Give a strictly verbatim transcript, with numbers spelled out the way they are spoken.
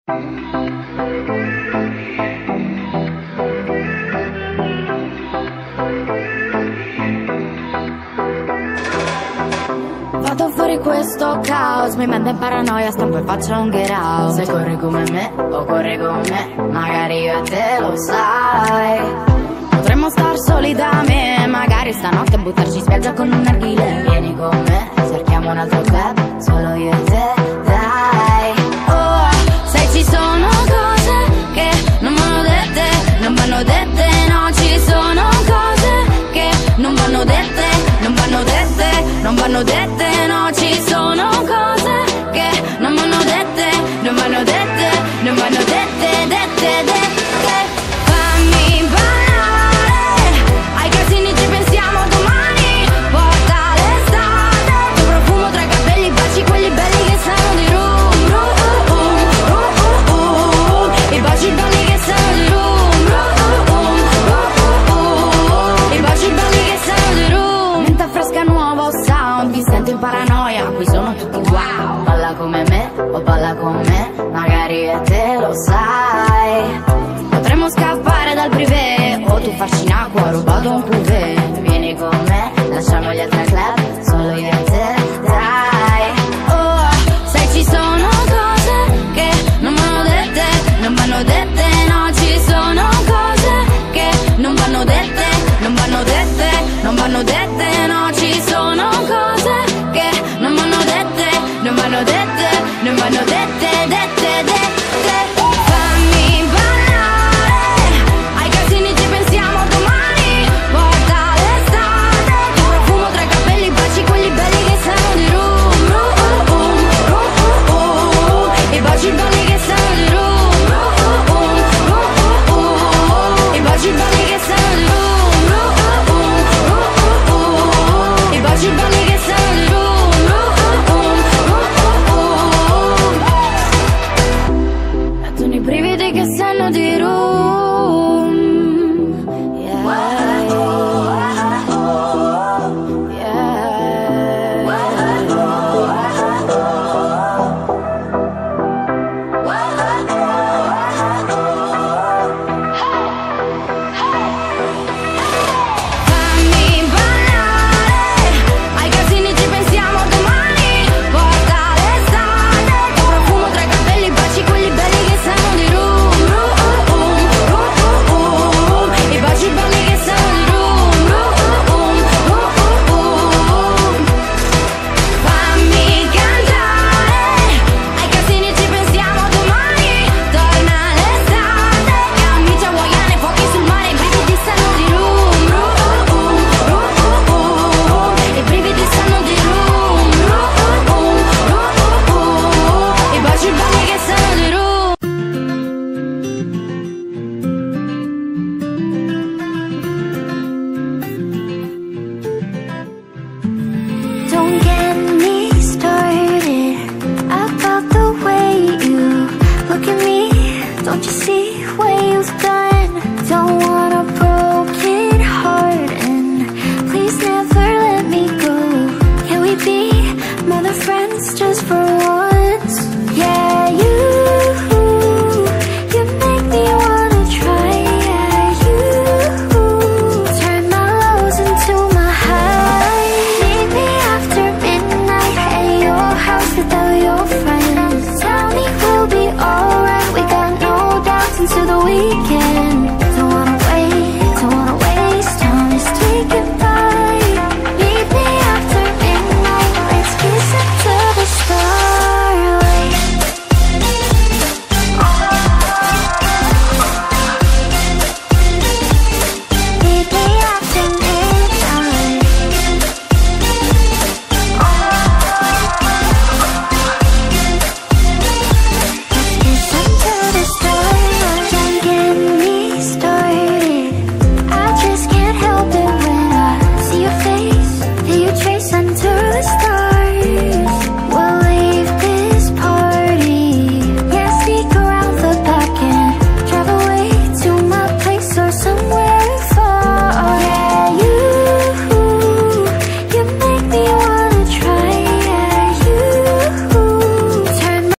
Vado fuori questo caos, mi manda in paranoia, stampo e faccio un get out. Se corri come me o corri con me, magari io e te lo sai. Potremmo star soli da me, magari stanotte buttarci in spiaggia con un narghile. Vieni con me, cerchiamo un altro club, solo io e te, dai. Oh, sai ci sono cose che non vanno dette, non vanno dette, no, ci sono cose che non vanno dette, non vanno dette, non vanno dette, no, ci sono cose che non vanno dette, non vanno dette, non vanno dette, dette, dette. Fammi ballare, ai casini ci pensiamo domani, porta l'estate, tuo profumo tra i capelli, baci quelli belli che sanno di rum, rum, rum, rum, rum, rum, i baci belli che sanno di rum, rum, rum, rum, rum, i baci belli che sanno di rum. Menta fresca, nuovo sound, vi sento in paranoia, qui sono tutti wow. Balla come me o balla con me, magari e te lo sai. Potremmo scappare dal privé, o tu farci in acqua, rubato un cuvée. Vieni con me, lasciamo gli altri club, solo io e te.